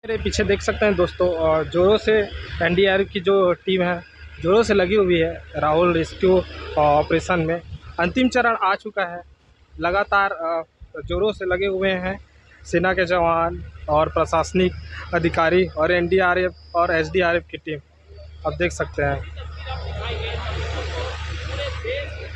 मेरे पीछे देख सकते हैं दोस्तों, जोरों से एनडीआरएफ की जो टीम है जोरों से लगी हुई है राहुल रेस्क्यू ऑपरेशन में। अंतिम चरण आ चुका है। लगातार जोरों से लगे हुए हैं सेना के जवान और प्रशासनिक अधिकारी और एनडीआरएफ और एसडीआरएफ की टीम। आप देख सकते हैं।